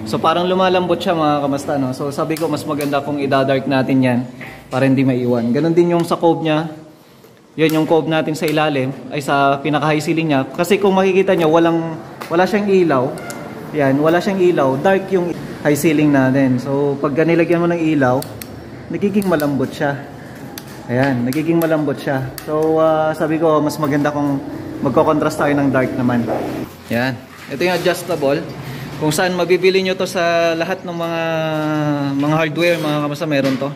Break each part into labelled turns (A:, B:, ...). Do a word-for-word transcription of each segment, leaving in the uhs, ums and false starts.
A: So parang lumalambot siya mga kamasta, no? So sabi ko mas maganda kung idadark natin yan para hindi maiwan. Ganon din yung sa cove niya. Yan yung cove natin sa ilalim, ay sa pinaka-high ceiling niya. Kasi kung makikita nyo, walang, wala siyang ilaw. Yan, wala siyang ilaw. Dark yung high ceiling natin. So pag nilagyan mo ng ilaw, nagiging malambot siya. Ayan, nagiging malambot siya. So uh, sabi ko, mas maganda kung magko-contrast tayo ng dark naman. Yan, ito yung adjustable. Kung saan mabibili nyo to sa lahat ng mga mga hardware, mga kamasta, meron to.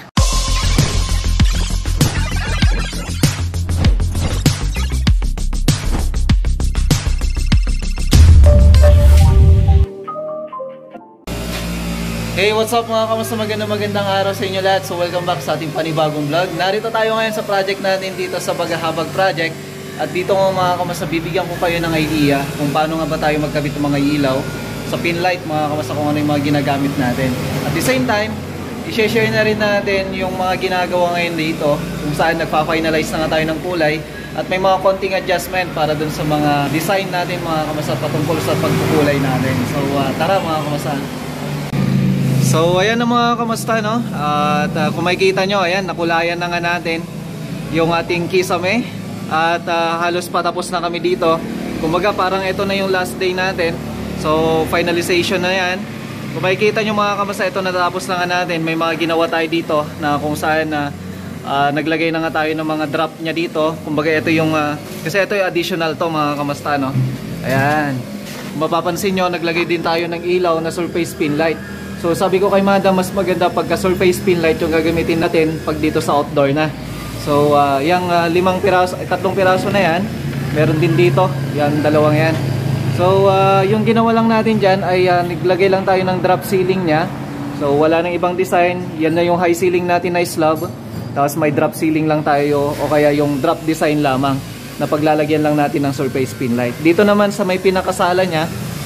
A: Hey, what's up mga kamusta? Magandang magandang araw sa inyo lahat. So welcome back sa ating panibagong vlog. Narito tayo ngayon sa project natin dito sa Bagahabag Project. At dito mga kamusta, bibigyan ko kayo ng idea kung paano nga ba tayo magkabit ng mga ilaw sa pin light mga kamusta, kung ano yung mga ginagamit natin. At the same time, i-share na rin natin yung mga ginagawa ngayon dito kung saan nagpa-finalize na nga tayo ng kulay. At may mga konting adjustment para dun sa mga design natin mga kamusta patungkol sa pagkukulay natin. So uh, tara mga kamusta. So ayan na mga kamusta, no? At uh, kung makikita nyo, ayan, nakulayan na nga natin yung ating kisame. At uh, halos patapos na kami dito. Kumbaga parang ito na yung last day natin. So finalization na yan. Kung makikita nyo mga kamusta, ito natapos na nga natin. May mga ginawa tayo dito na kung saan uh, uh, naglagay na nga tayo ng mga drop nya dito. Kumbaga ito yung, uh, kasi ito yung additional to mga kamusta, no? Ayan. Kung mapapansin nyo, naglagay din tayo ng ilaw na surface pin light. So sabi ko kay madam, mas maganda pagka surface pin light yung gagamitin natin pag dito sa outdoor na. So uh, yung uh, limang piraso, tatlong piraso na yan, meron din dito, yung dalawang yan. So uh, yung ginawa lang natin dyan ay uh, naglagay lang tayo ng drop ceiling nya. So wala nang ibang design, yan na yung high ceiling natin na slab. Tapos may drop ceiling lang tayo o kaya yung drop design lamang na paglalagyan lang natin ng surface pin light. Dito naman sa may pinakasala nya,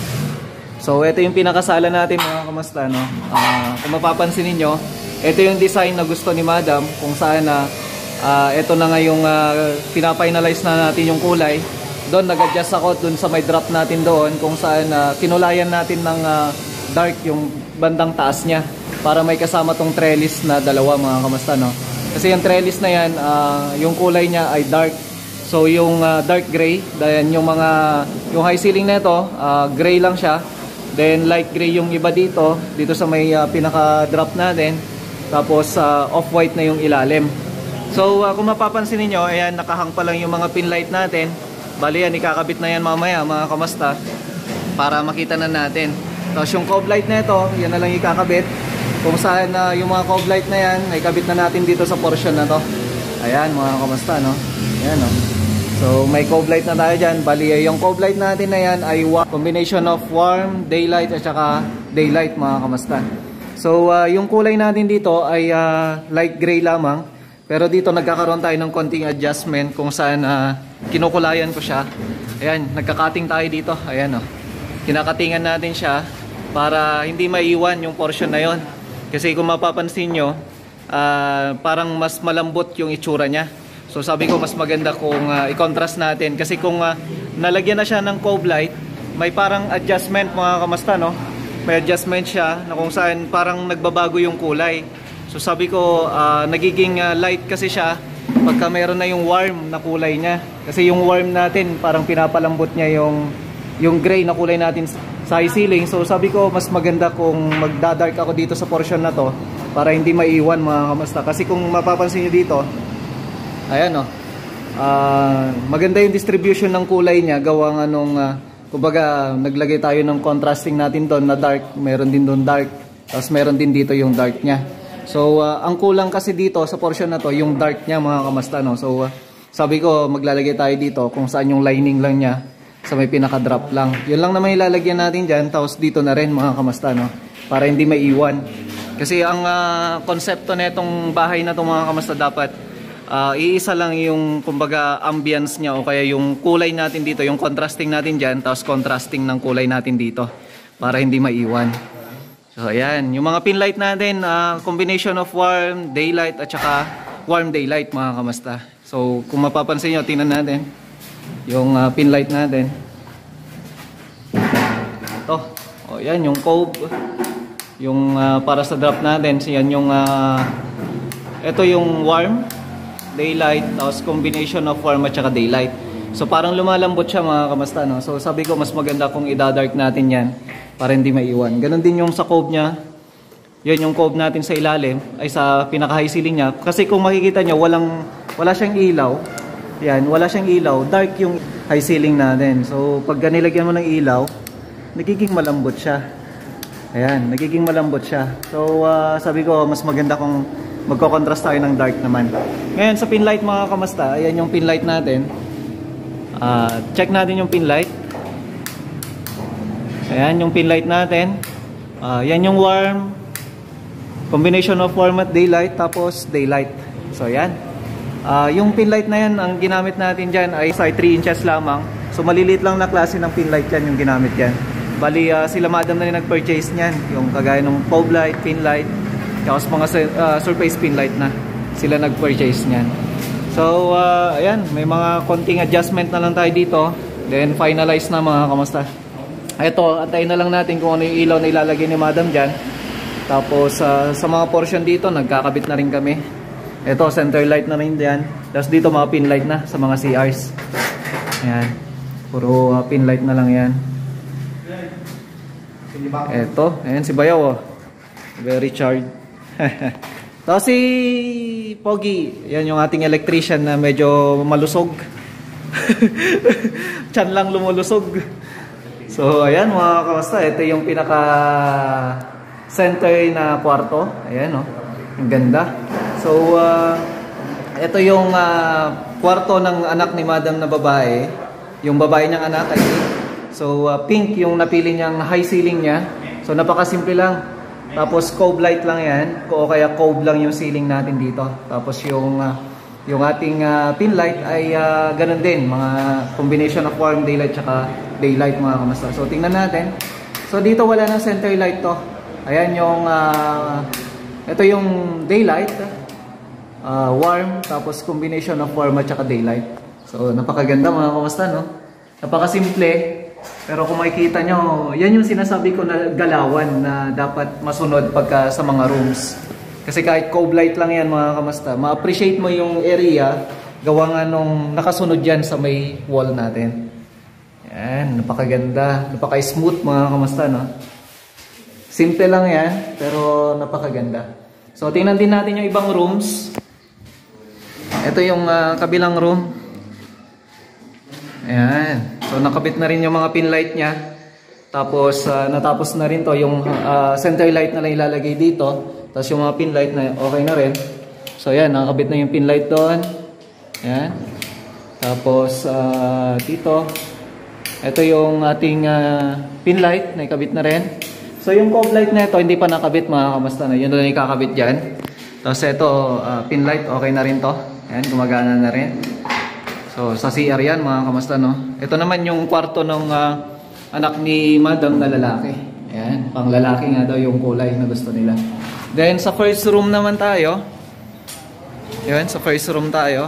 A: so ito yung pinakasala natin mga kamusta, no? Uh, kung mapapansin niyo, ito yung design na gusto ni madam, kung saan na uh, ito na nga yung uh, pinafinalize na natin yung kulay. Doon nag-adjust ako doon sa may drop natin doon, kung saan uh, kinulayan natin ng uh, dark yung bandang taas niya para may kasama tong trellis na dalawa mga kamusta, no? Kasi yung trellis na yan, uh, yung kulay niya ay dark. So yung uh, dark gray, then yung mga yung high ceiling nito, uh, gray lang siya. Then light gray yung iba dito, dito sa may uh, pinaka-drop natin. Tapos uh, off-white na yung ilalim. So uh, kung mapapansin niyo, ayan, nakahang pa lang yung mga pin light natin. Bali yan, ikakabit na yan mamaya mga kamusta, para makita na natin. Tapos yung cove light na ito, yan na lang ikakabit. Kung saan uh, yung mga cove light na yan, ikabit na natin dito sa portion na to. Ayan mga kamusta, no? Ayan, no? So may cove light na tayo dyan. Bali yung cove light natin na yan ay combination of warm, daylight at saka daylight mga kamusta. So uh, yung kulay natin dito ay uh, light gray lamang. Pero dito nagkakaroon tayo ng konting adjustment kung saan uh, kinukulayan ko siya. Ayan, nagkakating tayo dito. Ayan, oh. Kinakatingan natin siya para hindi maiwan yung portion na yon. Kasi kung mapapansin nyo, uh, parang mas malambot yung itsura niya. So sabi ko mas maganda kung uh, i-contrast natin. Kasi kung uh, nalagyan na siya ng cove light, may parang adjustment mga kamusta, no? May adjustment siya na kung saan parang nagbabago yung kulay. So sabi ko uh, nagiging uh, light kasi siya pagka meron na yung warm na kulay niya. Kasi yung warm natin parang pinapalambot niya yung, yung gray na kulay natin sa high ceiling. So sabi ko mas maganda kung magdadark ako dito sa portion na to para hindi maiwan mga kamusta. Kasi kung mapapansin nyo dito, ayan, oh. Uh, maganda yung distribution ng kulay niya. Gawang anong, uh, kumbaga, naglagay tayo ng contrasting natin doon na dark. Meron din doon dark. Tapos meron din dito yung dark niya. So, uh, ang kulang kasi dito sa portion na to, yung dark niya mga kamasta, no? So, uh, sabi ko, maglalagay tayo dito kung saan yung lining lang niya sa may pinaka-drop lang. Yun lang naman ilalagyan natin dyan. Tapos dito na rin mga kamasta, no? Para hindi maiwan. Kasi ang uh, konsepto na itong bahay na itong mga kamasta dapat Uh, iisa lang yung kumbaga ambience niya o kaya yung kulay natin dito, yung contrasting natin dyan, tapos contrasting ng kulay natin dito para hindi maiwan. So ayan, yung mga pin light natin, uh, combination of warm, daylight at saka warm daylight mga kamasta. So kung mapapansin nyo, tingnan natin yung uh, pin light natin. Ito, O yan yung cove. Yung uh, para sa drop natin, yan yung uh, ito yung warm, daylight, tapos combination of warm at saka daylight. So parang lumalambot siya mga kamasta, no? So sabi ko mas maganda kung i-dark natin yan para hindi maiwan. Ganon din yung sa cove niya. Yan yung cove natin sa ilalim, ay sa pinaka-high ceiling niya. Kasi kung makikita nyo, walang, wala siyang ilaw. Yan, wala siyang ilaw. Dark yung high ceiling natin. So pag nilagyan mo ng ilaw, nagiging malambot siya. Ayan, nagiging malambot siya. So, uh, sabi ko, mas maganda kung magko-contrast tayo ng dark naman. Ngayon, sa pin light mga kamasta, ayan yung pin light natin. Uh, check natin yung pin light. Ayan yung pin light natin. Uh, yan yung warm. Combination of warm at daylight, tapos daylight. So, ayan. Uh, yung pin light na yan, ang ginamit natin dyan ay size three inches lamang. So, maliliit lang na klase ng pin light yan yung ginamit dyan. Bali, uh, sila madam na rin nag-purchase niyan. Yung kagaya ng cove light, pin light, tapos mga uh, surface pin light na sila nag-purchase niyan. So, uh, ayan, may mga konting adjustment na lang tayo dito. Then, finalize na mga kamusta. Ito, antayin na lang natin kung ano yung ilaw na ilalagay ni madam dyan. Tapos, uh, sa mga portion dito, nagkakabit na rin kami. Ito, center light na rin dyan. Tapos dito, mga pin light na sa mga C Rs. Ayan, puro uh, pin light na lang yan. Eto, ayan si Bayaw, oh. Very charged. Tapos si Pogi, yan yung ating electrician na medyo malusog. Tiyan lang lumulusog. So ayan mga kamasta, ito yung pinaka center na kwarto. Ayan, oh. Ang ganda. So uh, ito yung uh, kwarto ng anak ni madam na babae. Yung babae niyang anak ay so uh, pink yung napili niyang high ceiling niya. So napakasimple lang. Tapos cove light lang yan, o kaya cove lang yung ceiling natin dito. Tapos yung uh, yung ating uh, pin light ay uh, ganun din, mga combination of warm daylight tsaka daylight mga kamasta. So tingnan natin. So dito wala nang center light to. Ayan yung uh, ito yung daylight, uh, warm, tapos combination of warm at tsaka daylight. So napakaganda mga kamasta, no? Napakasimple. Pero kung makikita nyo, yan yung sinasabi ko na galawan na dapat masunod pagka sa mga rooms. Kasi kahit cove light lang yan mga kamasta, ma-appreciate mo yung area gawa nga nung nakasunod yan sa may wall natin. Yan, napakaganda, napaka-smooth mga kamasta, no? Simple lang yan, pero napakaganda. So tingnan din natin yung ibang rooms. Ito yung uh, kabilang room. Ayan. So nakabit na rin yung mga pin light niya. Tapos uh, natapos na rin to yung uh, center light na lang ilalagay dito. Tapos yung mga pin light na okay na rin. So ayan, nakabit na yung pin light doon. Ayan. Tapos uh, dito, ito yung ating uh, pin light na ikabit na rin. So yung cove light na ito hindi pa nakabit mga kamasta na. Yun na lang ikakabit dyan. Tapos ito uh, pin light okay na rin to. Ayan, gumagana na rin. So sa C R yan mga kamasta, no. Ito naman yung kwarto ng uh, anak ni madam na lalaki. Ayan, pang lalaki nga daw yung kulay na gusto nila. Then sa first room naman tayo. Ayan, sa first room tayo.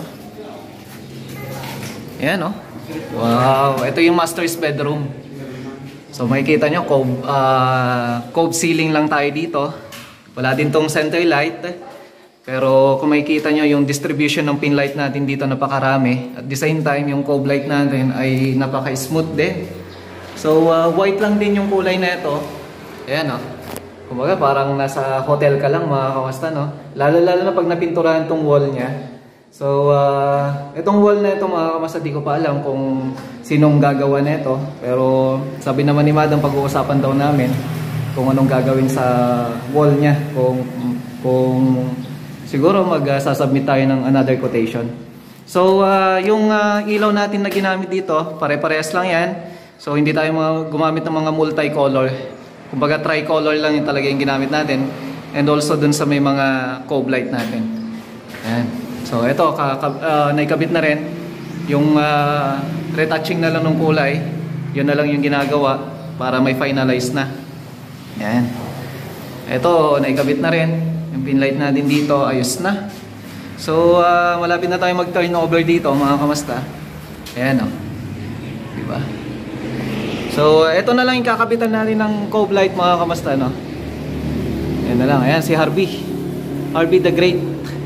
A: Ayan, no. Wow, ito yung master's bedroom. So makikita nyo, cove, uh, cove ceiling lang tayo dito. Wala din tong center light. Pero kung makikita nyo yung distribution ng pin light natin dito napakarami. At the same time yung cove light natin ay napaka-smooth din. So uh, white lang din yung kulay na ito. Ayan, o. Kumbaga parang nasa hotel ka lang mga kamasta, no? Lalo-lalo na pag napinturahan tong wall niya. So uh, itong wall na ito mga kamasta, di ko pa alam kung sinong gagawa nito. Pero sabi naman ni madam, pag-uusapan daw namin kung anong gagawin sa wall niya. Kung... kung siguro mag-sasubmit tayo ng another quotation. So, uh, yung uh, ilaw natin na ginamit dito, pare-parehas lang yan. So, hindi tayo mga, gumamit ng mga multicolor. Kumbaga, tricolor lang yung talaga yung ginamit natin. And also dun sa may mga cove light natin. Ayan. So, ito, uh, naikabit na rin. Yung uh, retouching na lang ng kulay, yun na lang yung ginagawa para may finalize na. Ayan. Ito, naikabit na rin. Yung pin light natin dito, ayos na. So, uh, malapit na tayo mag-turn over dito, mga kamasta. Ayan, o. Oh. Diba? So, ito na lang yung kakabitan natin ng cove light mga kamasta, no? Yan na lang. Ayan, si Harvey. Harvey the Great.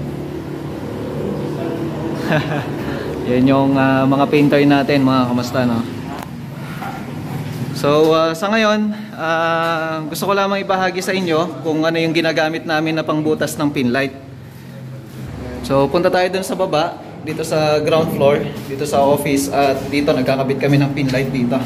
A: Yan yung uh, mga painter natin mga kamasta, no? So, uh, sa ngayon, uh, gusto ko lamang ibahagi sa inyo kung ano yung ginagamit namin na pangbutas ng pin light. So, punta tayo dun sa baba, dito sa ground floor, dito sa office, at dito nagkakabit kami ng pin light dito.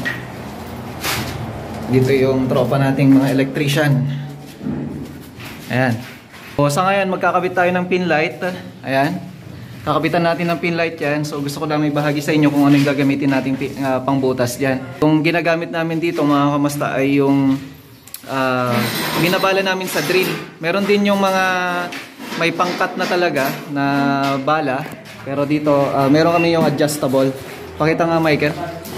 A: Dito yung tropa nating mga electrician. Ayan. So, sa ngayon, magkakabit tayo ng pin light. Ayan. Kakabitan natin ng pin light yan. So gusto ko lang ibahagi sa inyo kung ano yung gagamitin natin uh, pangbutas dyan. Yung ginagamit namin dito mga kamasta ay yung uh, binabala namin sa drill. Meron din yung mga may pangkat na talaga na bala. Pero dito uh, meron kami yung adjustable. Pakita nga Michael.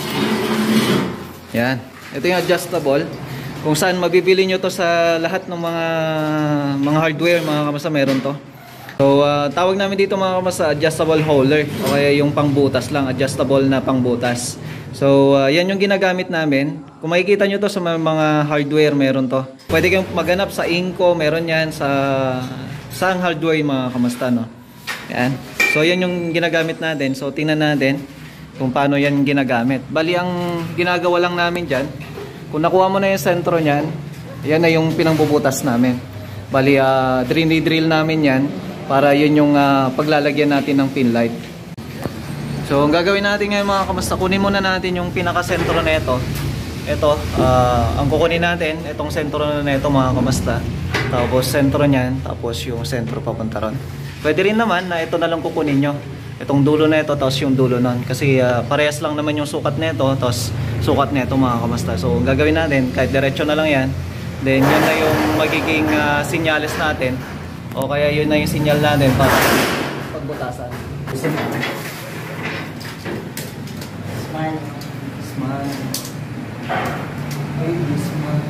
A: Yan. Ito yung adjustable. Kung saan mabibili nyo to sa lahat ng mga mga hardware mga kamasta, meron to. So, uh, tawag namin dito mga kamasa adjustable holder o kaya yung pangbutas lang, adjustable na pangbutas. So, uh, yan yung ginagamit namin. Kung makikita nyo to sa mga hardware, meron to. Pwede kayong maganap sa Inco, meron yan sa sang hardware mga kamasta, no? Yan. So, yan yung ginagamit natin. So, tingnan natin kung paano yan ginagamit. Bali, ang ginagawa lang namin dyan, kung nakuha mo na yung sentro nyan, yan na yung pinangbubutas namin. Bali, uh, drill namin yan para yun yung uh, paglalagyan natin ng pin light. So ang gagawin natin ngayon mga kamasta, kunin muna natin yung pinaka-sentro na ito. Ito, uh, ang kukunin natin, itong sentro na ito mga kamasta. Tapos sentro niyan, tapos yung sentro papunta ron. Pwede rin naman na ito na lang kukunin nyo. Itong dulo na ito, tapos yung dulo nun. Kasi uh, parehas lang naman yung sukat na ito, tapos sukat na ito mga kamasta. So ang gagawin natin, kahit diretso na lang yan, then yun na yung magiging uh, sinyales natin. O kaya yun na yung sinyal natin para pagbutasan. Smile. Smile. Baby, smile.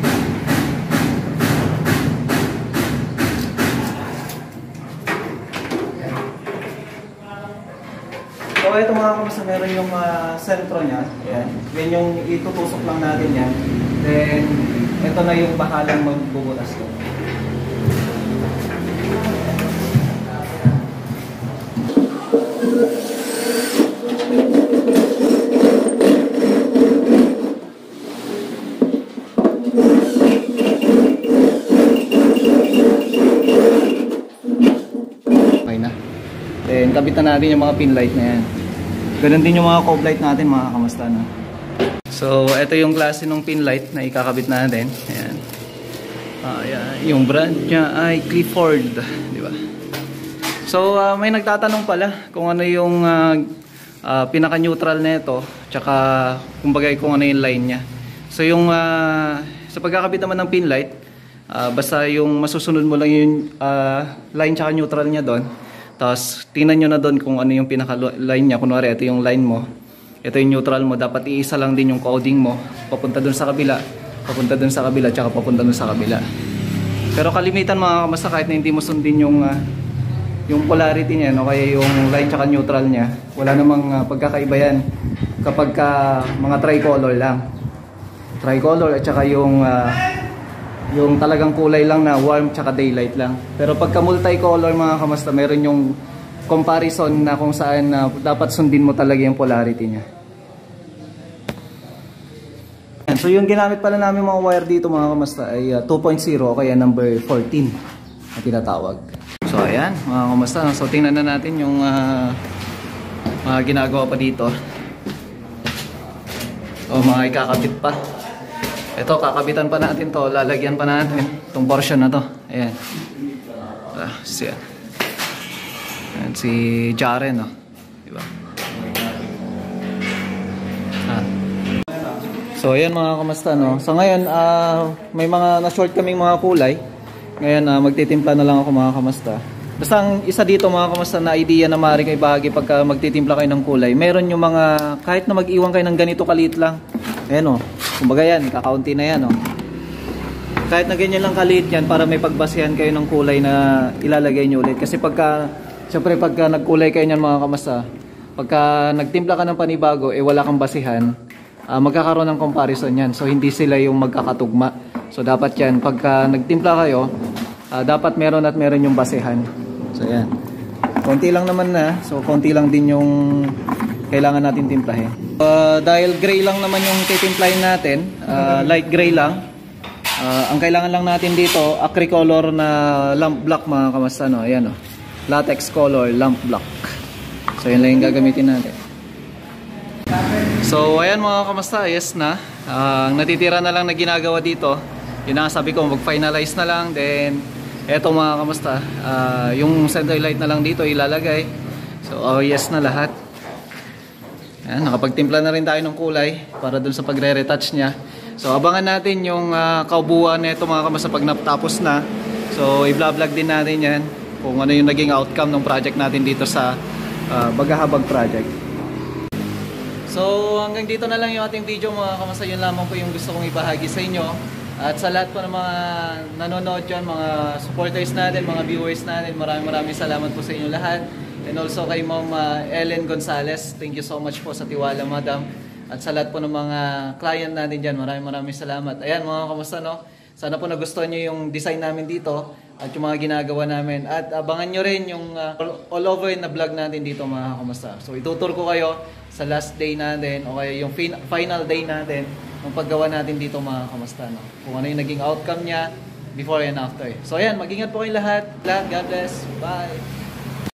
A: So ito mga kamasa, meron yung uh, sentro nya. Yan. Yan yung itutusok lang natin yan. Then ito na yung bahalang magbubutas ko. Then kabitan natin yung mga pin light na yan. Ganun din yung mga cove light natin mga kamasta, no? So ito yung klase ng pin light na ikakabit natin. Ayan. Ah, yan. Yung brand niya ay Clifford, di ba? So uh, may nagtatanong pala kung ano yung uh, uh, pinaka-neutral na ito, tsaka kumbaga kung ano yung line niya. So yung uh, sa pagkakabit naman ng pin light, uh, basta yung masusunod mo lang yung uh, line tsaka neutral niya doon. Tapos, tingnan nyo na doon kung ano yung pinaka-line niya. Kunwari, ito yung line mo. Ito yung neutral mo. Dapat iisa lang din yung coding mo. Papunta doon sa kabila. Papunta doon sa kabila. Tsaka papunta doon sa kabila. Pero kalimitan mga kamasta, kahit na hindi mo sundin yung, uh, yung polarity niya, no? Kaya yung line tsaka neutral niya, wala namang uh, pagkakaiba yan. Kapag ka, mga tricolor lang. Tricolor at tsaka yung... Uh, yung talagang kulay lang na warm tsaka daylight lang. Pero pagka multicolor mga kamasta, meron yung comparison na kung saan uh, dapat sundin mo talaga yung polarity niya. So yung ginamit pala namin mga wire dito mga kamasta ay uh, two point zero o kaya number fourteen na tinatawag. So ayan mga kamasta, so tingnan na natin yung uh, mga ginagawa pa dito. O mga ikakabit pa. Ito, kakabitan pa natin to, lalagyan pa natin itong portion na to. Ayan. Ah, si, ayan, si Jaren, no? Diba? Ah. So, ayan mga kamasta, no? So, ngayon, uh, may mga na-short kaming mga kulay. Ngayon, uh, magtitimpla na lang ako mga kamasta. Basta ang isa dito mga kamasta na idea na maaaring kayo bahagi pagka magtitimpla kayo ng kulay. Meron yung mga, kahit na mag-iwan kayo ng ganito kaliit lang. Ayan, o. Kumbaga yan, kakaunti na yan, oh. Kahit na ganyan lang kaliit yan para may pagbasihan kayo ng kulay na ilalagay nyo ulit. Kasi pagka, syempre pagka nagkulay kayo nyan mga kamasa, pagka nagtimpla ka ng panibago, eh wala kang basihan, uh, magkakaroon ng comparison yan. So hindi sila yung magkakatugma. So dapat yan, pagka nagtimpla kayo, uh, dapat meron at meron yung basehan. So yan. Konti lang naman na. So konti lang din yung kailangan natin timplahin. Uh, dahil gray lang naman yung titimplahin natin, uh, light gray lang. Uh, ang kailangan lang natin dito, acricolor na lamp black mga kamasta, no? Ayan, oh. Latex color lamp black. So yun lang yung gagamitin natin. So ayan mga kamasta, yes na. Uh, ang natitira na lang na ginagawa dito, yun ang sabi ko, mag-finalize na lang. Then eto mga kamasta, uh, yung center light na lang dito ilalagay. So oh yes na lahat. Ayan, nakapagtimpla na rin tayo ng kulay para dun sa pagre-retouch niya. So abangan natin yung uh, kaubuan nito mga kamasta pag natapos na. So i-vlog din natin yan kung ano yung naging outcome ng project natin dito sa uh, Bagahabag project. So hanggang dito na lang yung ating video mga kamasta. Yun lamang po yung gusto kong ibahagi sa inyo. At sa lahat po ng mga nanonood dyan, mga supporters natin, mga viewers natin, maraming maraming salamat po sa inyo lahat. And also kay Ma'am uh, Ellen Gonzales, thank you so much po sa tiwala, Madam. At sa lahat po ng mga client natin dyan, maraming maraming salamat. Ayan mga kamusta, no? Sana po nagustuhan nyo yung design namin dito at yung mga ginagawa namin. At abangan nyo rin yung uh, all over na vlog natin dito mga kamusta. So itutur ko kayo sa last day natin o kaya yung fin final day natin ng paggawa natin dito mga kamusta, no? Kung ano yung naging outcome niya before and after. So ayan, mag-ingat po kayo lahat. God bless. Bye!